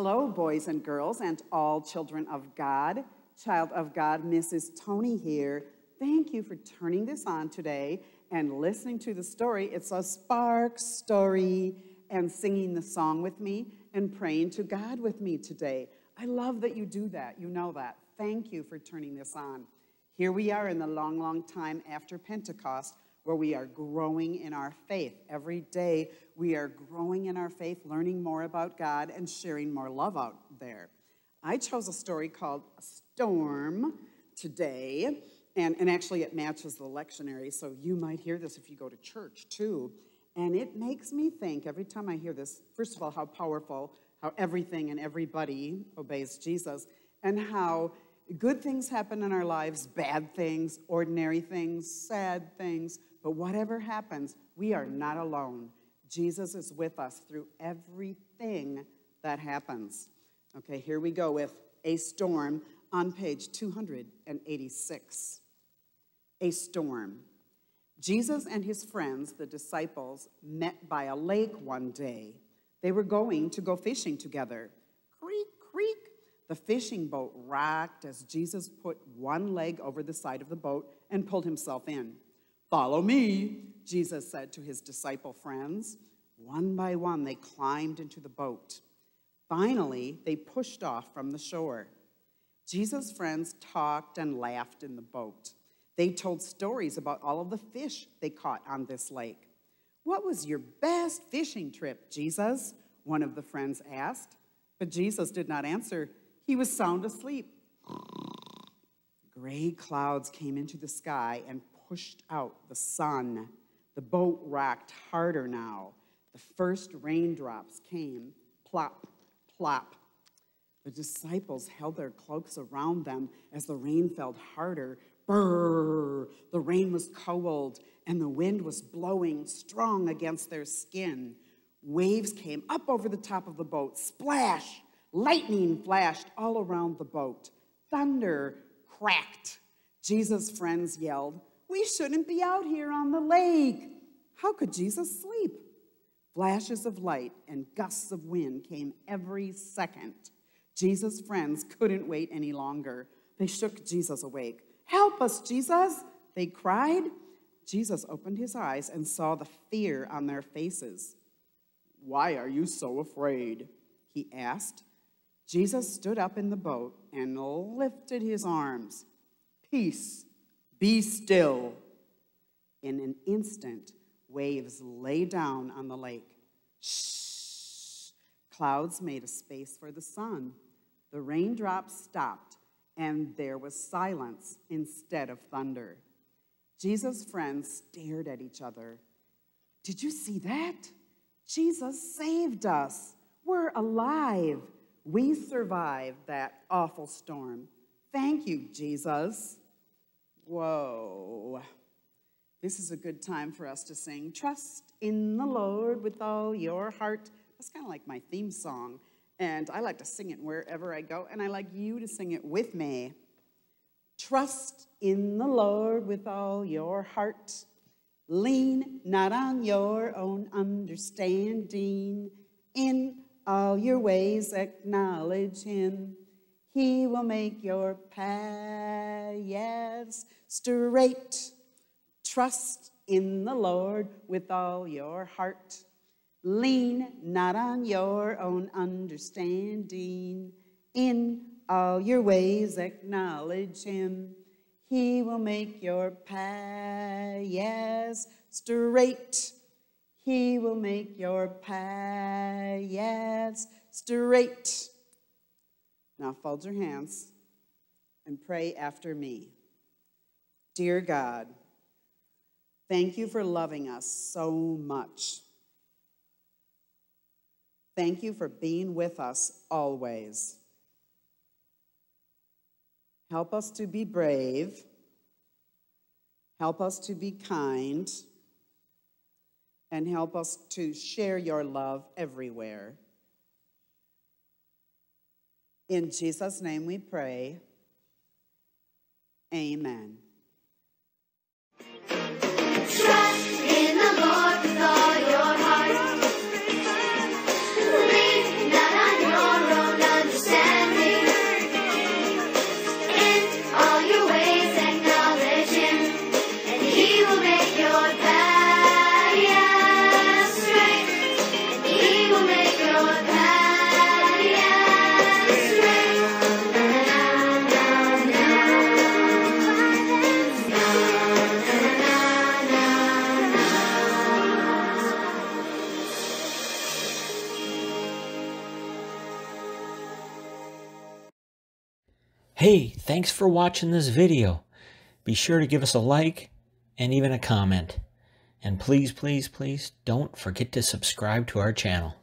Hello, boys and girls, and all children of God. Child of God, Mrs. Toni here. Thank you for turning this on today and listening to the story. It's a Spark story, and singing the song with me and praying to God with me today. I love that you do that. You know that. Thank you for turning this on. Here we are in the long, long time after Pentecost, where we are growing in our faith. Every day we are growing in our faith, learning more about God and sharing more love out there. I chose a story called A Storm today, and actually it matches the lectionary, so you might hear this if you go to church too. And it makes me think every time I hear this, first of all, how powerful, how everything and everybody obeys Jesus, and how good things happen in our lives, bad things, ordinary things, sad things, but whatever happens, we are not alone. Jesus is with us through everything that happens. Okay, here we go with A Storm on page 286. A storm. Jesus and his friends, the disciples, met by a lake one day. They were going to go fishing together. Creak, creak. The fishing boat rocked as Jesus put one leg over the side of the boat and pulled himself in. "Follow me," Jesus said to his disciple friends. One by one, they climbed into the boat. Finally, they pushed off from the shore. Jesus' friends talked and laughed in the boat. They told stories about all of the fish they caught on this lake. "What was your best fishing trip, Jesus?" one of the friends asked. But Jesus did not answer. He was sound asleep. Gray clouds came into the sky and pushed out the sun. The boat rocked harder now. The first raindrops came. Plop, plop. The disciples held their cloaks around them as the rain fell harder. Brrr! The rain was cold, and the wind was blowing strong against their skin. Waves came up over the top of the boat. Splash! Lightning flashed all around the boat. Thunder cracked. Jesus' friends yelled, "We shouldn't be out here on the lake." How could Jesus sleep? Flashes of light and gusts of wind came every second. Jesus' friends couldn't wait any longer. They shook Jesus awake. "Help us, Jesus!" they cried. Jesus opened his eyes and saw the fear on their faces. "Why are you so afraid?" he asked. Jesus stood up in the boat and lifted his arms. "Peace, be still." In an instant, waves lay down on the lake. Shh! Clouds made a space for the sun. The raindrops stopped, and there was silence instead of thunder. Jesus' friends stared at each other. "Did you see that? Jesus saved us. We're alive. We survived that awful storm. Thank you, Jesus." Whoa. This is a good time for us to sing, "Trust in the Lord with all your heart." That's kind of like my theme song, and I like to sing it wherever I go, and I like you to sing it with me. Trust in the Lord with all your heart. Lean not on your own understanding. In all your ways acknowledge him. He will make your paths straight. Trust in the Lord with all your heart. Lean not on your own understanding. In all your ways acknowledge him. He will make your paths straight. He will make your paths straight. Now fold your hands and pray after me. Dear God, thank you for loving us so much. Thank you for being with us always. Help us to be brave. Help us to be kind. And help us to share your love everywhere. In Jesus' name we pray. Amen. Trust in the Lord with all your heart. Lean not on your own Hey, thanks for watching this video. Be sure to give us a like and even a comment. And please, please, please don't forget to subscribe to our channel.